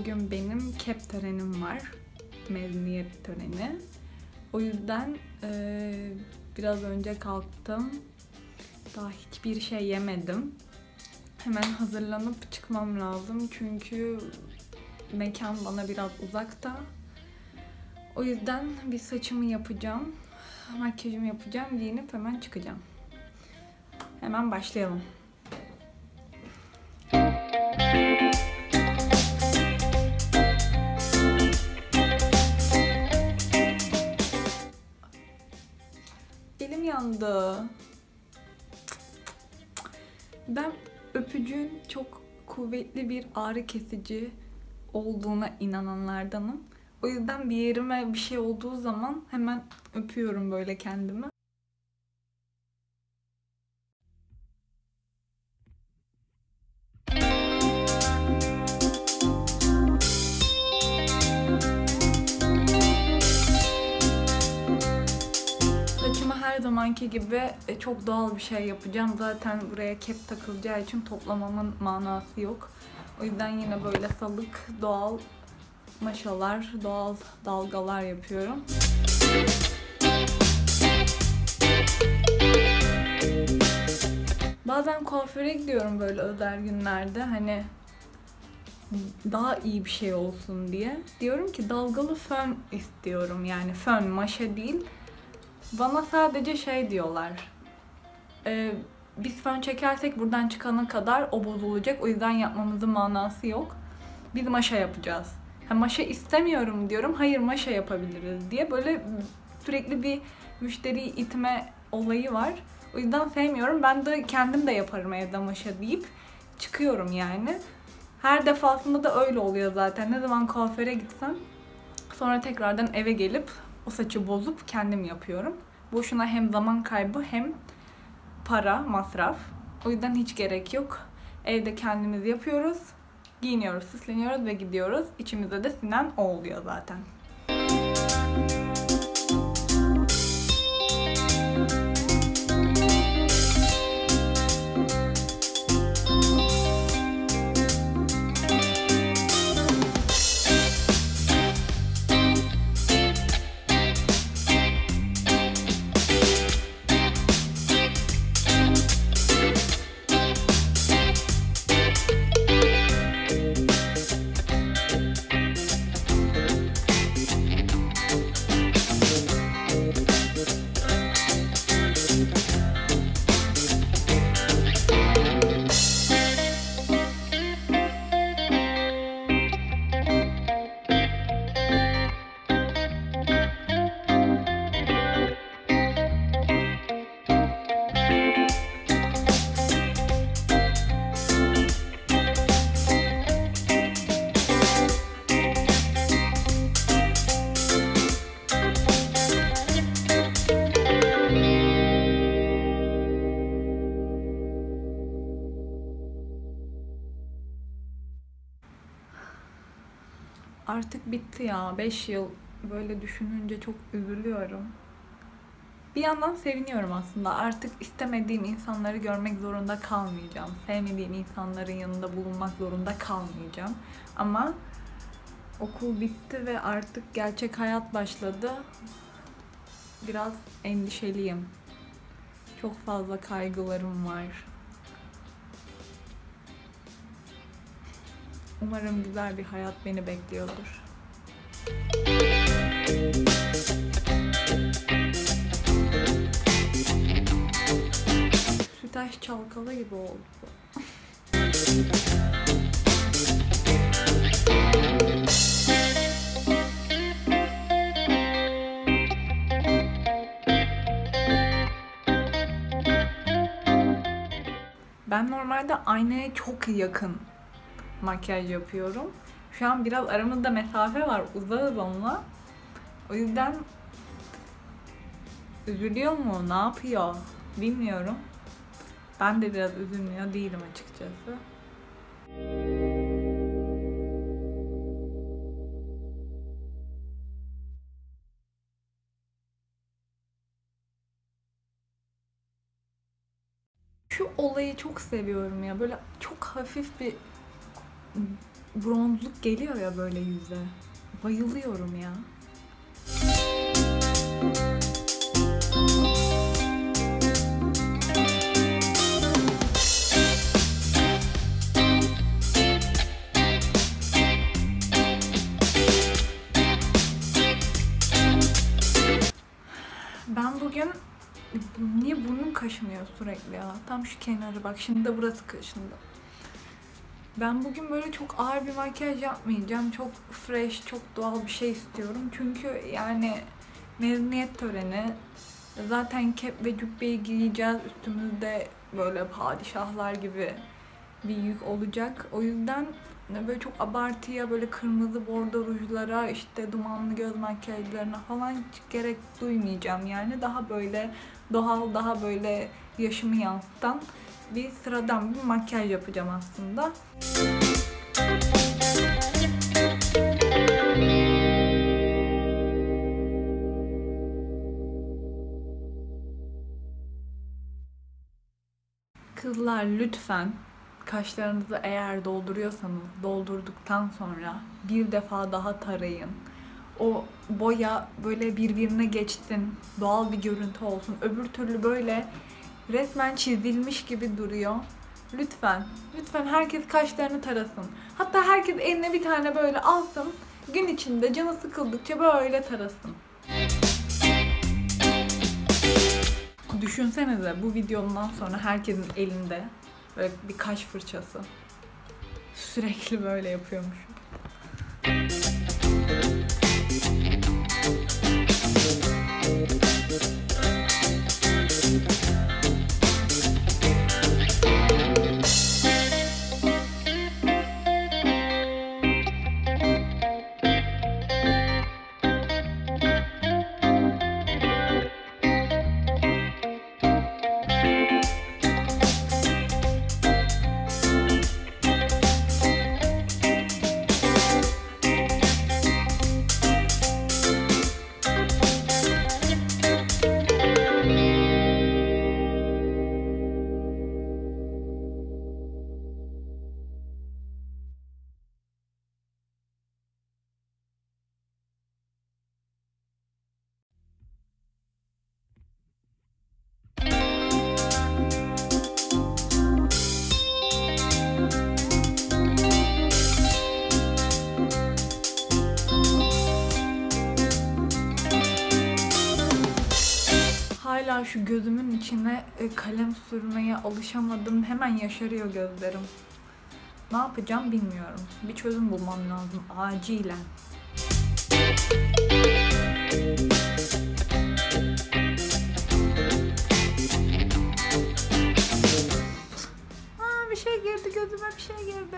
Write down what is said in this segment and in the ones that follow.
Bugün benim KEP törenim var. Mezuniyet töreni. O yüzden biraz önce kalktım. Daha hiçbir şey yemedim. Hemen hazırlanıp çıkmam lazım. Çünkü mekan bana biraz uzakta. O yüzden bir saçımı yapacağım. Makyajımı yapacağım. Giyinip hemen çıkacağım. Hemen başlayalım. Elim yandı. Ben öpücüğün çok kuvvetli bir ağrı kesici olduğuna inananlardanım. O yüzden bir yerime bir şey olduğu zaman hemen öpüyorum böyle kendimi. Saçımı her zamanki gibi çok doğal bir şey yapacağım. Zaten buraya kep takılacağı için toplamamın manası yok. O yüzden yine böyle salık, doğal maşalar, doğal dalgalar yapıyorum. Bazen kuaföre gidiyorum böyle özel günlerde, hani daha iyi bir şey olsun diye. Diyorum ki dalgalı fön istiyorum, yani fön, maşa değil. Bana sadece şey diyorlar, biz fön çekersek buradan çıkana kadar o bozulacak, o yüzden yapmamızın manası yok. Biz maşa yapacağız. Maşa istemiyorum diyorum, hayır maşa yapabiliriz diye böyle sürekli bir müşteriyi itme olayı var. O yüzden sevmiyorum. Ben de kendim de yaparım evde maşa deyip çıkıyorum yani. Her defasında da öyle oluyor zaten. Ne zaman kuaföre gitsem sonra tekrardan eve gelip o saçı bozup kendim yapıyorum. Boşuna hem zaman kaybı hem para, masraf. O yüzden hiç gerek yok. Evde kendimiz yapıyoruz. Giyiniyoruz, süsleniyoruz ve gidiyoruz. İçimizde de sinen o oluyor zaten. Artık bitti ya. 5 yıl böyle düşününce çok üzülüyorum. Bir yandan seviniyorum aslında. Artık istemediğim insanları görmek zorunda kalmayacağım. Sevmediğim insanların yanında bulunmak zorunda kalmayacağım. Ama okul bitti ve artık gerçek hayat başladı. Biraz endişeliyim. Çok fazla kaygılarım var. Umarım güzel bir hayat beni bekliyordur. Sütaş çalkala gibi oldu. Ben normalde aynaya çok yakın makyaj yapıyorum. Şu an biraz aramızda mesafe var, uzağız onunla. O yüzden üzülüyor mu, ne yapıyor bilmiyorum. Ben de biraz üzülmüyor değilim açıkçası. Şu olayı çok seviyorum ya. Böyle çok hafif bir bronzluk geliyor ya böyle yüze. Bayılıyorum ya. Ben bugün niye burnum kaşınıyor sürekli ya? Tam şu kenarı bak, şimdi de burası kaşındı. Ben bugün böyle çok ağır bir makyaj yapmayacağım. Çok fresh, çok doğal bir şey istiyorum. Çünkü yani mezuniyet töreni, zaten kep ve cübbeyi giyeceğiz. Üstümüzde böyle padişahlar gibi bir yük olacak. O yüzden böyle çok abartıya, böyle kırmızı bordo rujlara, işte dumanlı göz makyajlarına falan hiç gerek duymayacağım. Yani daha böyle doğal, daha böyle yaşımı yansıtan bir sıradan bir makyaj yapacağım aslında. Kızlar lütfen kaşlarınızı eğer dolduruyorsanız doldurduktan sonra bir defa daha tarayın. O boya böyle birbirine geçsin, doğal bir görüntü olsun. Öbür türlü böyle resmen çizilmiş gibi duruyor. Lütfen, lütfen herkes kaşlarını tarasın. Hatta herkes eline bir tane böyle alsın. Gün içinde canı sıkıldıkça böyle tarasın. Düşünsenize bu videomdan sonra herkesin elinde böyle bir kaş fırçası. Sürekli böyle yapıyormuşum. Hala şu gözümün içine kalem sürmeye alışamadım. Hemen yaşarıyor gözlerim. Ne yapacağım bilmiyorum. Bir çözüm bulmam lazım acilen. Bir şey girdi gözüme, bir şey girdi.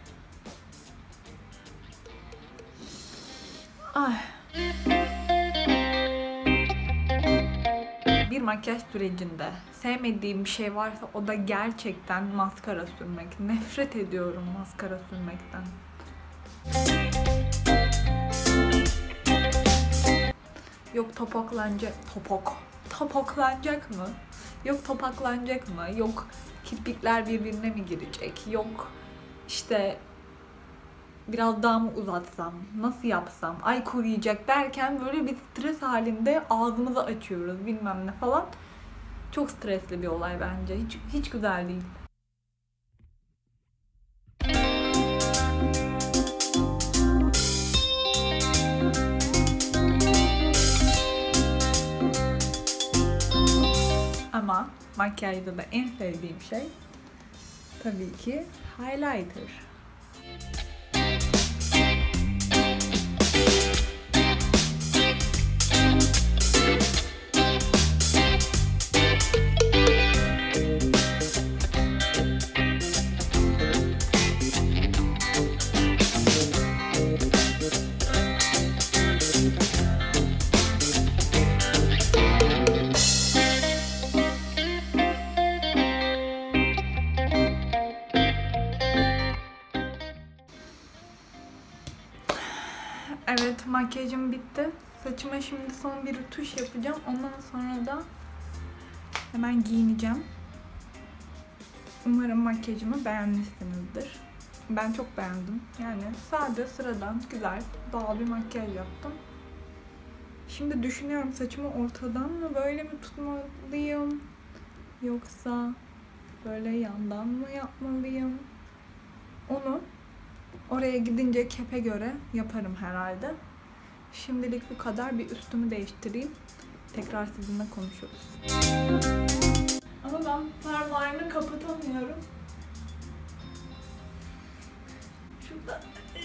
Ay. Bir makyaj sürecinde sevmediğim bir şey varsa o da gerçekten maskara sürmek. Nefret ediyorum maskara sürmekten. Yok topaklanacak mı? Yok topaklanacak mı? Yok kirpikler birbirine mi girecek? Yok işte biraz daha mı uzatsam, nasıl yapsam, ay koruyacak derken böyle bir stres halinde ağzımızı açıyoruz bilmem ne falan. Çok stresli bir olay bence. Hiç güzel değil. Ama makyajda da en sevdiğim şey tabii ki highlighter. Evet, makyajım bitti. Saçıma şimdi son bir tuş yapacağım. Ondan sonra da hemen giyineceğim. Umarım makyajımı beğenmişsinizdir. Ben çok beğendim. Yani sade, sıradan, güzel, doğal bir makyaj yaptım. Şimdi düşünüyorum, saçımı ortadan mı böyle mi tutmalıyım? Yoksa böyle yandan mı yapmalıyım? Onu oraya gidince kepe göre yaparım herhalde. Şimdilik bu kadar. Bir üstümü değiştireyim. Tekrar sizinle konuşuruz. Ama ben fermuarını kapatamıyorum. Şurada.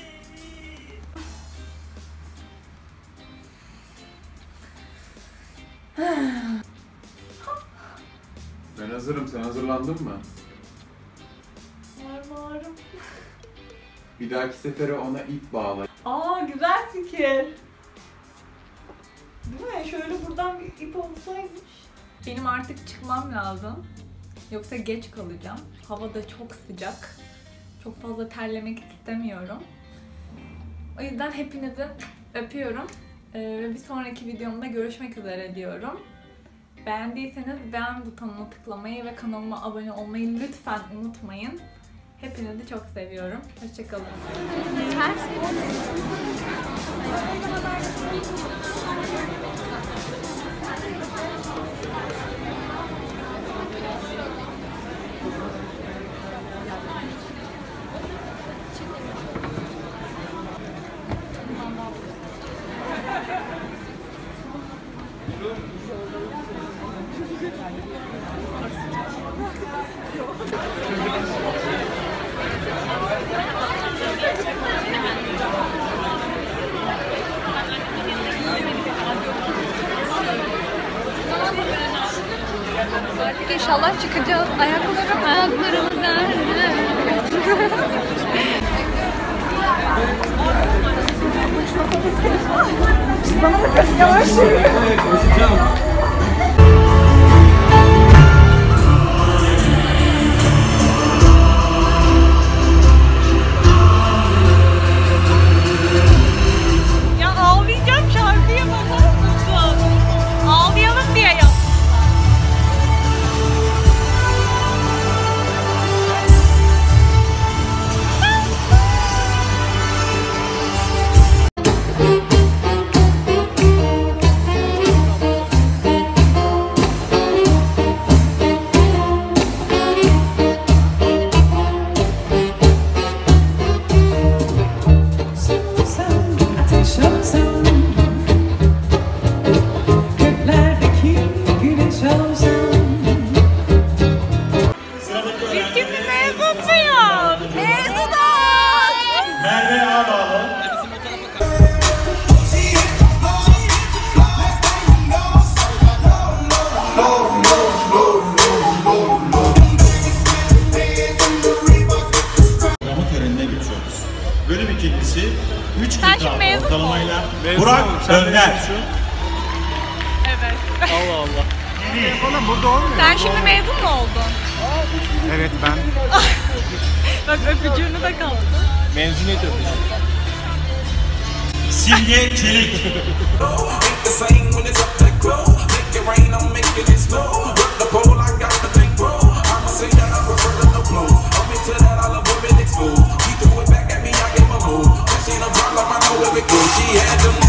Ben hazırım. Sen hazırlandın mı? Fermuarım. Bir dahaki sefere ona ip bağla. Aa, güzel fikir. Değil mi? Şöyle buradan bir ip olsaymış. Benim artık çıkmam lazım. Yoksa geç kalacağım. Hava da çok sıcak. Çok fazla terlemek istemiyorum. O yüzden hepinizi öpüyorum. Ve bir sonraki videomda görüşmek üzere diyorum. Beğendiyseniz beğen butonuna tıklamayı ve kanalıma abone olmayı lütfen unutmayın. Hepinizi çok seviyorum. Hoşçakalın. Artık inşallah çıkacağız. Ayaklarımız nerede? Yavaş yürü. Ya ağlayacağım, şarkıya bakar mısın? Ağlayalım diye yaptım. Bölüm ikincisi 3 Sen kıta şimdi mezun ortalamayla Burak Önder. Evet. Allah Allah. Oğlum burada olmuyor. Sen şimdi mezun mu oldun? Evet ben. Bak öpücüğünü de kaldı. Mezuniyet öpücüğü. Simge Çelik. She had them